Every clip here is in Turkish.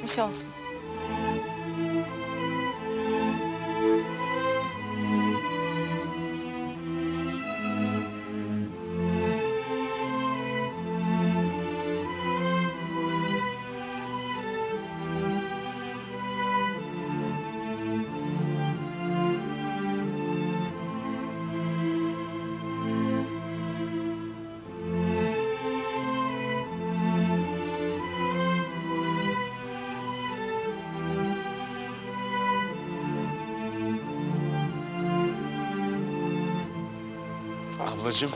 Geçmiş olsun. Ablacığım.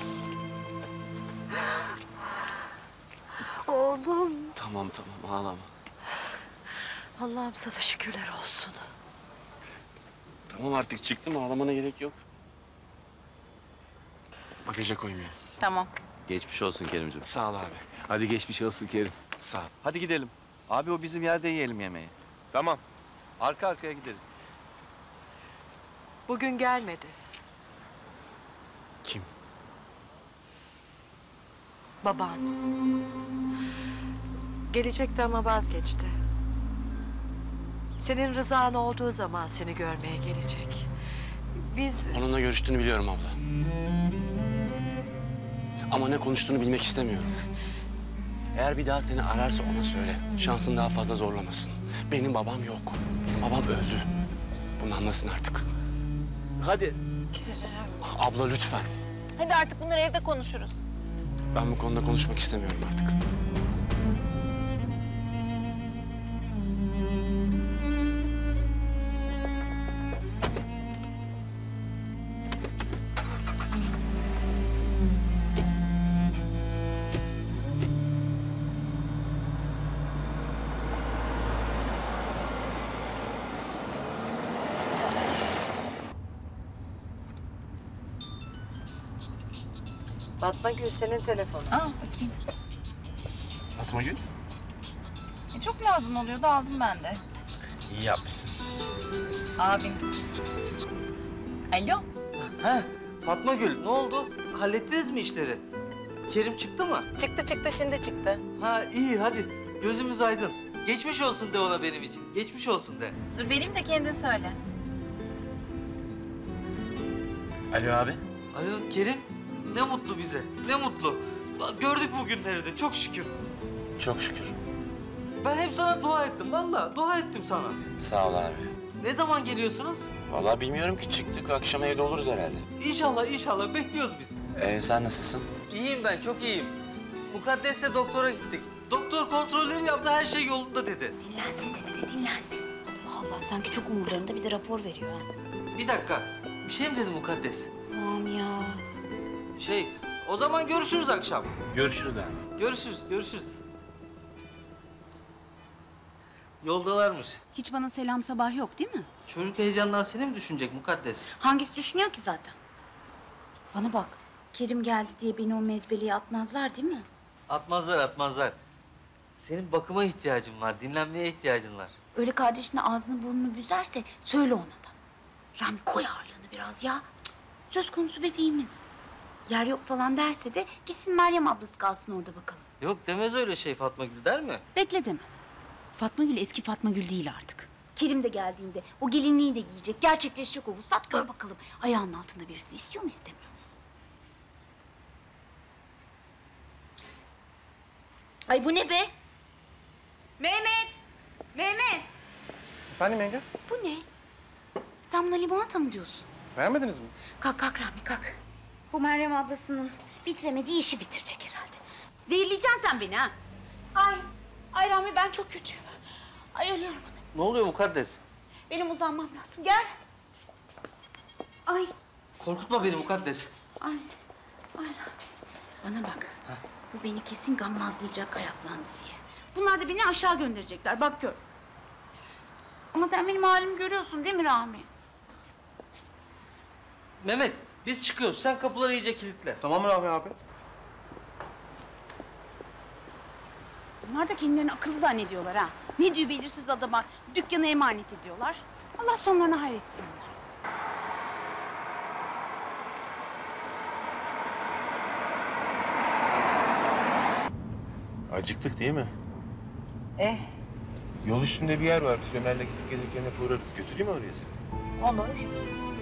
Oğlum. Tamam ağlama. Allah'ım sana şükürler olsun. Tamam artık çıktım, ağlamana gerek yok. Bagaja koymayalım. Tamam. Geçmiş olsun Kerimciğim. Sağ ol abi. Hadi geçmiş olsun Kerim. Sağ ol. Hadi gidelim. Abi o bizim yerde yiyelim yemeği. Tamam. Arka arkaya gideriz. Bugün gelmedi. Kim? Baban. Gelecekti ama vazgeçti. Senin rızan olduğu zaman seni görmeye gelecek. Biz... Onunla görüştüğünü biliyorum abla. Ama ne konuştuğunu bilmek istemiyorum. Eğer bir daha seni ararsa ona söyle. Şansın daha fazla zorlamasın. Benim babam yok. Benim babam öldü. Bunu anlasın artık. Hadi. Abla lütfen. Hadi artık bunları evde konuşuruz. Ben bu konuda konuşmak istemiyorum artık. Fatma Gül senin telefonu. Aa, bakayım. Fatma Gül. Çok lazım oluyordu, aldım ben de. İyi yapmışsın. Abim. Alo. He, Fatma Gül ne oldu? Hallettiniz mi işleri? Kerim çıktı mı? Çıktı, şimdi çıktı. Ha iyi hadi. Gözümüz aydın. Geçmiş olsun de ona benim için. Geçmiş olsun de. Dur, vereyim de kendin söyle. Alo abi. Alo Kerim. Ne mutlu bize. Ne mutlu. Gördük bu günleri de çok şükür. Çok şükür. Ben hep sana dua ettim. Vallahi dua ettim sana. Sağ ol abi. Ne zaman geliyorsunuz? Vallahi bilmiyorum ki, çıktık akşam evde oluruz herhalde. İnşallah bekliyoruz biz. Sen nasılsın? İyiyim ben çok iyiyim. Mukaddes'le doktora gittik. Doktor kontrolleri yaptı her şey yolunda dedi. Dinlensin dede, dinlensin. Allah Allah, sanki çok umurlarında, bir de rapor veriyor ha. Bir dakika. Bir şey mi dedi Mukaddes? Aman ya. O zaman görüşürüz akşam. Görüşürüz abi. Görüşürüz. Yoldalarmış. Hiç bana selam sabah yok değil mi? Çocuk heyecandan seni mi düşünecek Mukaddes? Hangisi düşünüyor ki zaten? Bana bak, Kerim geldi diye beni o mezbeliğe atmazlar değil mi? Atmazlar. Senin bakıma ihtiyacın var, dinlenmeye ihtiyacın var. Öyle kardeşine ağzını burnunu büzerse söyle ona da. Rami koy ağırlığını biraz ya. Cık, söz konusu bebeğimiz. Yer yok falan derse de gitsin Meryem ablası kalsın orada bakalım. Yok demez öyle şey Fatma Gül der mi? Bekle demez. Fatma Gül eski Fatma Gül değil artık. Kerim de geldiğinde o gelinliği de giyecek, gerçekleşecek o vuslat, gör bakalım. Ayağının altında birisini istiyor mu istemiyor mu? Ay bu ne be? Mehmet! Efendim yenge? Bu ne? Sen buna limonata mı diyorsun? Beğenmediniz mi? Kalk Rami kalk. Bu Meryem ablasının bitiremediği işi bitirecek herhalde. Zehirleyeceksin sen beni ha. Ay Rami ben çok kötüyüm. Ay ölüyorum. Ne oluyor Mukaddes? Benim uzanmam lazım. Gel. Ay. Korkutma beni Mukaddes. Ay. Bana bak. Bu beni kesin gammazlayacak ayaklandı diye. Bunlar da beni aşağı gönderecekler. Bak gör. Ama sen benim halimi görüyorsun değil mi Rami? Mehmet biz çıkıyoruz. Sen kapıları iyice kilitle. Tamam Rami abi. Bunlar da kendilerini akıllı zannediyorlar ha. Ne diyor belirsiz adama dükkanı emanet ediyorlar. Allah sonlarına hayretsin onları. Acıktık değil mi? Yol üstünde bir yer var. Biz Ömer'le gidip gelirken hep uğrarız. Götüreyim mi oraya sizi? Olur.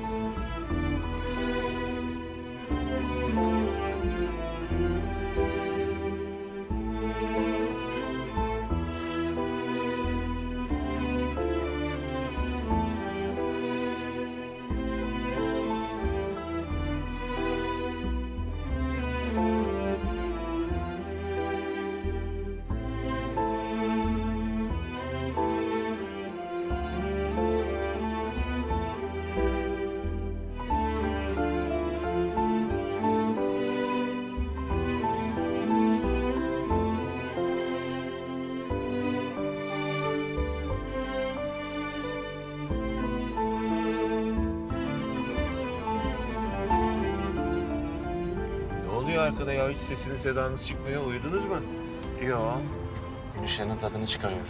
Ne oluyor arkada ya? Hiç sesiniz sedanız çıkmıyor. Uyudunuz mu? Yo. Gün ışığının tadını çıkarıyorum.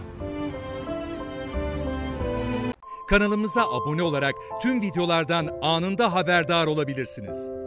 Kanalımıza abone olarak tüm videolardan anında haberdar olabilirsiniz.